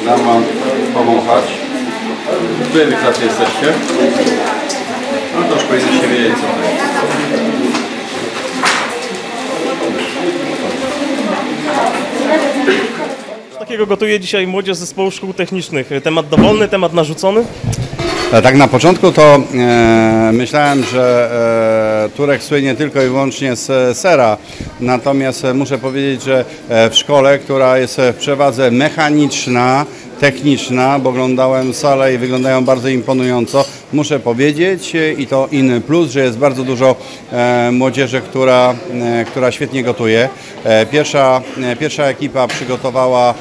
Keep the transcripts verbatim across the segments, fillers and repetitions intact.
Dam wam powąchać. Wy tacy jesteście. No to już powinniście wiedzieć, co to jest. Co takiego gotuje dzisiaj młodzież z zespołu szkół technicznych? Temat dowolny, temat narzucony? Tak na początku to e, myślałem, że e, Turek słynie tylko i wyłącznie z sera, natomiast muszę powiedzieć, że w szkole, która jest w przewadze mechaniczna, techniczna, bo oglądałem salę i wyglądają bardzo imponująco, muszę powiedzieć, i to inny plus, że jest bardzo dużo e, młodzieży, która, e, która świetnie gotuje. E, pierwsza, e, pierwsza ekipa przygotowała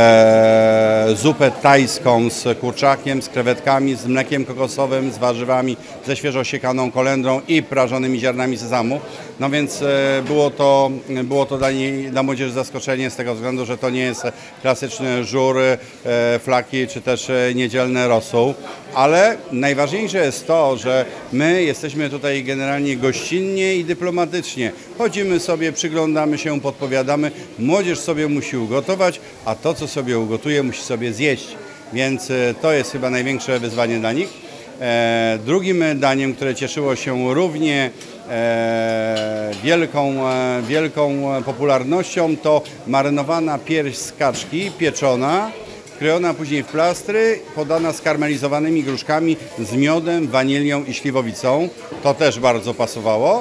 e, zupę tajską z kurczakiem, z krewetkami, z mlekiem kokosowym, z warzywami, ze świeżo siekaną kolendrą i prażonymi ziarnami sezamu. No więc e, było to, było to dla, niej, dla młodzieży zaskoczenie z tego względu, że to nie jest klasyczny żur, e, flaki czy też e, niedzielny rosół. Ale najważniejsze jest to, że my jesteśmy tutaj generalnie gościnnie i dyplomatycznie. Chodzimy sobie, przyglądamy się, podpowiadamy. Młodzież sobie musi ugotować, a to, co sobie ugotuje, musi sobie zjeść. Więc to jest chyba największe wyzwanie dla nich. E, drugim daniem, które cieszyło się równie e, wielką, e, wielką popularnością, to marynowana pierś z kaczki, pieczona, krojona później w plastry, podana z karmelizowanymi gruszkami, z miodem, wanilią i śliwowicą. To też bardzo pasowało.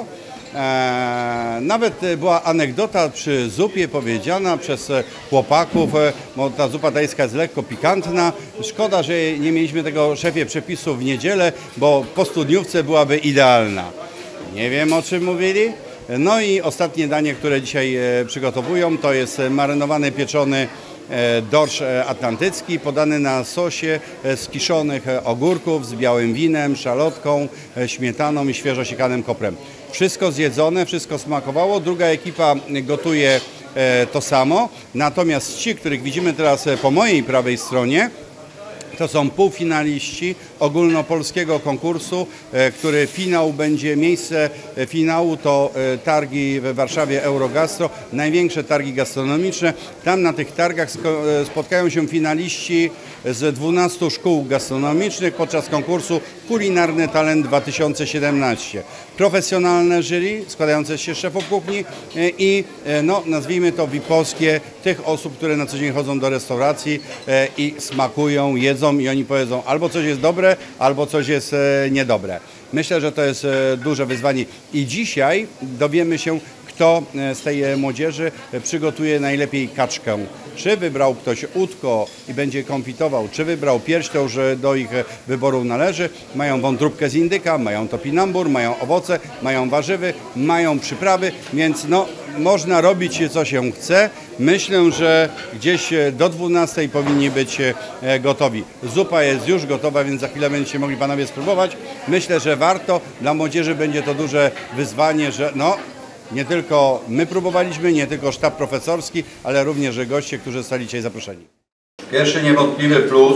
Eee, nawet była anegdota przy zupie powiedziana przez chłopaków, bo ta zupa tajska jest lekko pikantna. Szkoda, że nie mieliśmy tego, szefie, przepisu w niedzielę, bo po studniówce byłaby idealna. Nie wiem, o czym mówili. No i ostatnie danie, które dzisiaj przygotowują, to jest marynowany, pieczony dorsz atlantycki, podany na sosie z kiszonych ogórków, z białym winem, szalotką, śmietaną i świeżo siekanym koprem. Wszystko zjedzone, wszystko smakowało. Druga ekipa gotuje to samo. Natomiast ci, których widzimy teraz po mojej prawej stronie, to są półfinaliści ogólnopolskiego konkursu, który finał będzie, miejsce finału to targi w Warszawie Eurogastro, największe targi gastronomiczne. Tam na tych targach spotkają się finaliści z dwunastu szkół gastronomicznych podczas konkursu Kulinarny Talent dwa tysiące siedemnaście. Profesjonalne jury składające się z szefów kuchni i no, nazwijmy to V I P-owskie, tych osób, które na co dzień chodzą do restauracji i smakują, jedzą i oni powiedzą albo coś jest dobre, albo coś jest niedobre. Myślę, że to jest duże wyzwanie i dzisiaj dowiemy się, kto z tej młodzieży przygotuje najlepiej kaczkę. Czy wybrał ktoś udko i będzie konfitował, czy wybrał pierś, to już do ich wyboru należy. Mają wątróbkę z indyka, mają topinambur, mają owoce, mają warzywy, mają przyprawy, więc no, można robić co się chce. Myślę, że gdzieś do dwunastej powinni być gotowi. Zupa jest już gotowa, więc za chwilę będziecie mogli panowie spróbować. Myślę, że warto. Dla młodzieży będzie to duże wyzwanie, że no, nie tylko my próbowaliśmy, nie tylko sztab profesorski, ale również goście, którzy zostali dzisiaj zaproszeni. Pierwszy niewątpliwy plus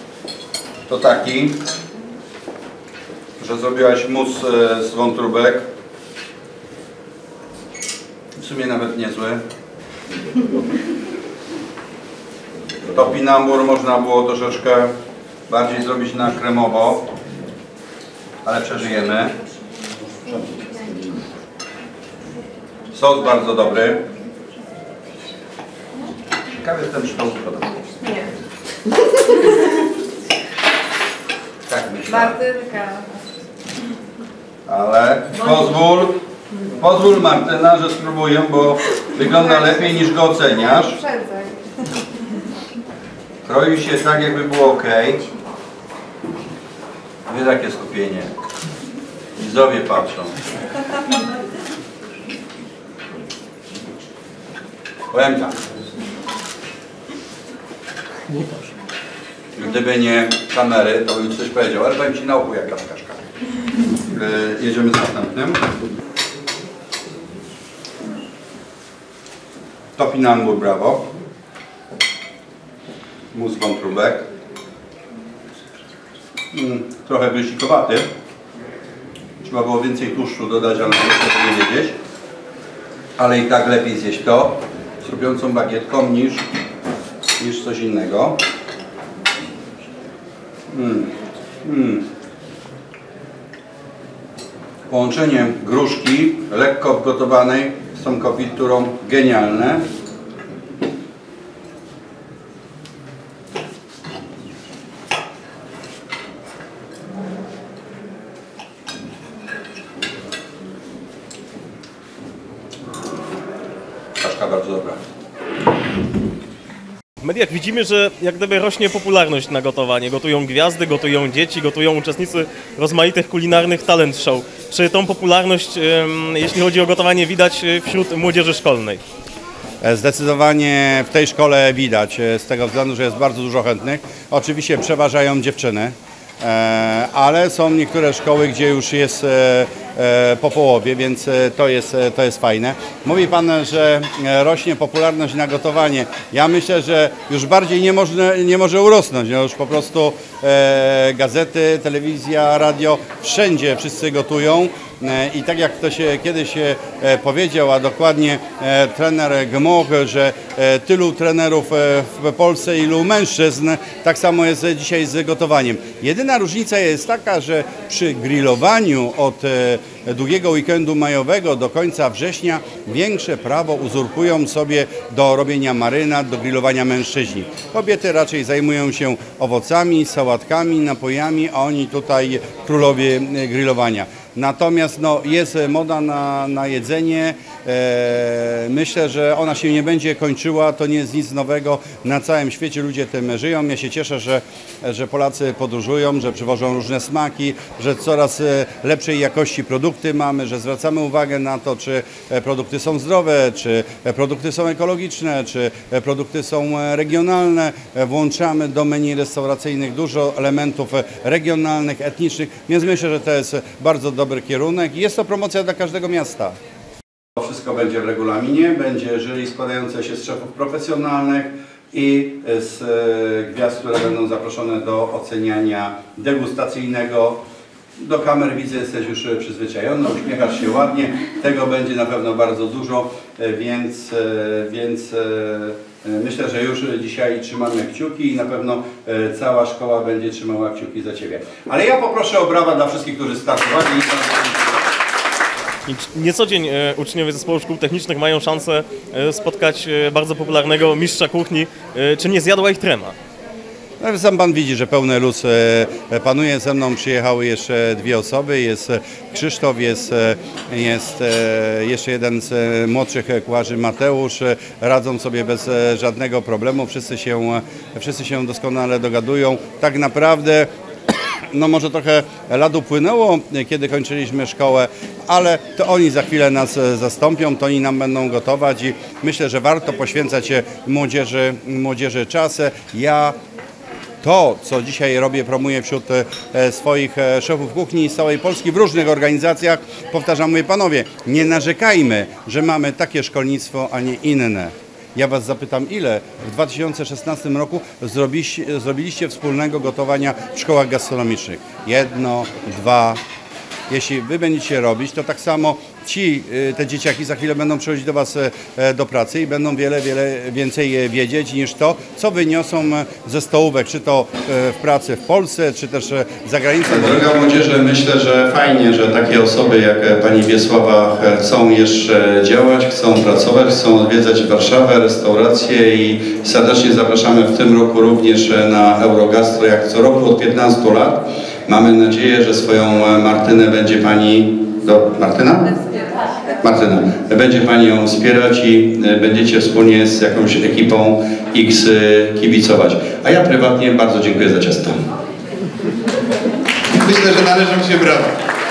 to taki, że zrobiłaś mus z wątróbek. W sumie nawet niezły. Topinambur można było troszeczkę bardziej zrobić na kremowo, ale przeżyjemy. Sos bardzo dobry. Ciekawy jestem, czy to uszkoda. Nie. Tak myślę. Martynka. Ale pozwól, pozwól Martyna, że spróbuję, bo wygląda lepiej niż go oceniasz. Uprzedzaj. Kroi się tak, jakby było ok. Wie takie skupienie. Widzowie patrzą. Powiem tak. Gdyby nie kamery, to bym coś powiedział, ale powiem ci na oku jaka kaczka. Yy, jedziemy z następnym. Topinambur, brawo. Mus wątróbek. Mm, trochę wyzikowaty. Trzeba było więcej tłuszczu dodać, ale muszę nie wiedzieć. Ale i tak lepiej zjeść to z chrupiącą bagietką niż, niż coś innego. Mm. Mm. Połączenie gruszki lekko gotowanej z tą konfiturą genialne. Kaszka bardzo dobra. W mediach widzimy, że jak gdyby rośnie popularność na gotowanie. Gotują gwiazdy, gotują dzieci, gotują uczestnicy rozmaitych kulinarnych talent show. Czy tą popularność, jeśli chodzi o gotowanie, widać wśród młodzieży szkolnej? Zdecydowanie w tej szkole widać, z tego względu, że jest bardzo dużo chętnych. Oczywiście przeważają dziewczyny, ale są niektóre szkoły, gdzie już jest po połowie, więc to jest, to jest fajne. Mówi Pan, że rośnie popularność na gotowanie. Ja myślę, że już bardziej nie, można, nie może urosnąć. No już po prostu e, gazety, telewizja, radio, wszędzie wszyscy gotują. I tak jak ktoś kiedyś powiedział, a dokładnie trener Gmoch, że tylu trenerów w Polsce, ilu mężczyzn, tak samo jest dzisiaj z gotowaniem. Jedyna różnica jest taka, że przy grillowaniu od długiego weekendu majowego do końca września większe prawo uzurpują sobie do robienia marynat, do grillowania mężczyźni. Kobiety raczej zajmują się owocami, sałatkami, napojami, a oni tutaj królowie grillowania. Natomiast no, jest moda na, na jedzenie. E, myślę, że ona się nie będzie kończyła. To nie jest nic nowego. Na całym świecie ludzie tym żyją. Ja się cieszę, że, że Polacy podróżują, że przywożą różne smaki, że coraz lepszej jakości produkty mamy, że zwracamy uwagę na to, czy produkty są zdrowe, czy produkty są ekologiczne, czy produkty są regionalne. Włączamy do menu restauracyjnych dużo elementów regionalnych, etnicznych, więc myślę, że to jest bardzo dobry kierunek i jest to promocja dla każdego miasta. To wszystko będzie w regulaminie, będzie jury składające się z szefów profesjonalnych i z gwiazd, które będą zaproszone do oceniania degustacyjnego. Do kamer widzę, jesteś już przyzwyczajony, uśmiechasz się ładnie, tego będzie na pewno bardzo dużo, więc, więc myślę, że już dzisiaj trzymamy kciuki i na pewno cała szkoła będzie trzymała kciuki za Ciebie. Ale ja poproszę o brawa dla wszystkich, którzy startowali. Nie co dzień uczniowie zespołu szkół technicznych mają szansę spotkać bardzo popularnego mistrza kuchni. Czy nie zjadła ich trema? No, sam Pan widzi, że pełny luz panuje. Ze mną przyjechały jeszcze dwie osoby. Jest Krzysztof, jest, jest jeszcze jeden z młodszych kucharzy, Mateusz. Radzą sobie bez żadnego problemu. Wszyscy się, wszyscy się doskonale dogadują. Tak naprawdę no może trochę lat upłynęło, kiedy kończyliśmy szkołę, ale to oni za chwilę nas zastąpią, to oni nam będą gotować i myślę, że warto poświęcać młodzieży, młodzieży czas. Ja to, co dzisiaj robię, promuję wśród swoich szefów kuchni z całej Polski w różnych organizacjach. Powtarzam, mówię, panowie, nie narzekajmy, że mamy takie szkolnictwo, a nie inne. Ja Was zapytam, ile w dwa tysiące szesnastym roku zrobiliście, zrobiliście wspólnego gotowania w szkołach gastronomicznych? Jedno, dwa. Jeśli Wy będziecie robić, to tak samo ci, te dzieciaki za chwilę będą przychodzić do Was do pracy i będą wiele, wiele więcej wiedzieć niż to, co wyniosą ze stołówek, czy to w pracy w Polsce, czy też za granicą. Droga młodzieży, myślę, że fajnie, że takie osoby jak Pani Wiesława chcą jeszcze działać, chcą pracować, chcą odwiedzać Warszawę, restauracje i serdecznie zapraszamy w tym roku również na Eurogastro, jak co roku od piętnastu lat. Mamy nadzieję, że swoją Martynę będzie Pani... Do... Martyna? Martyna. Będzie Pani ją wspierać i będziecie wspólnie z jakąś ekipą X kibicować. A ja prywatnie bardzo dziękuję za ciasto. Myślę, że należą się brawa.